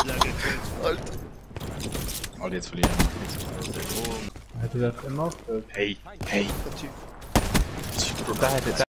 Alter. Oh, jetzt verlieren. Hätte das immer? Hey, hey. Der Typ. Da hätte